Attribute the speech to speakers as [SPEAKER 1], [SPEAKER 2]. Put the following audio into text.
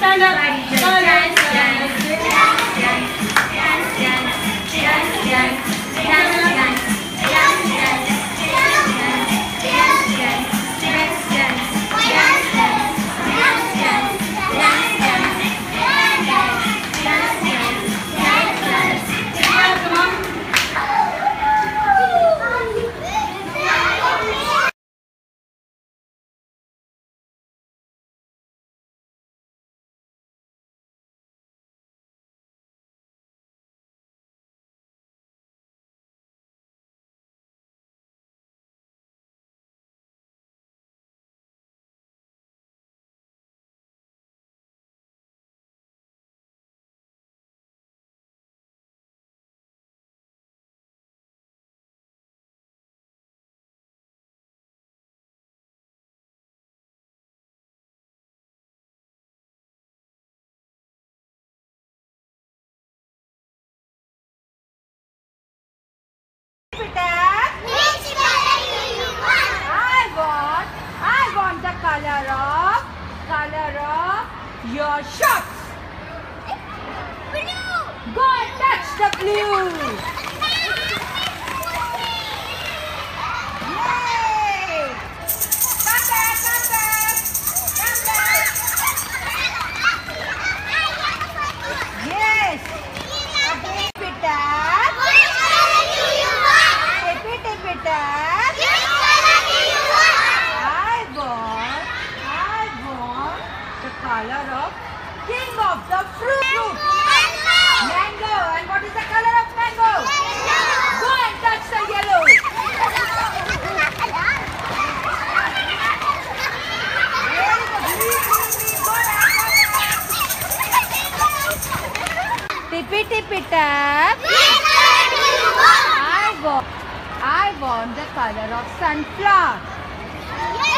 [SPEAKER 1] stand up. Dance, dance, I want the color of your shorts. Blue. Go and touch the blue. Yay! Come back, come back, come back. Yes. Again, tip it up. Tip it up. The color of king of the fruit. Mango. And what is the color of mango? Yellow. Go and touch the yellow. Tip it up. I want the color of sunflower.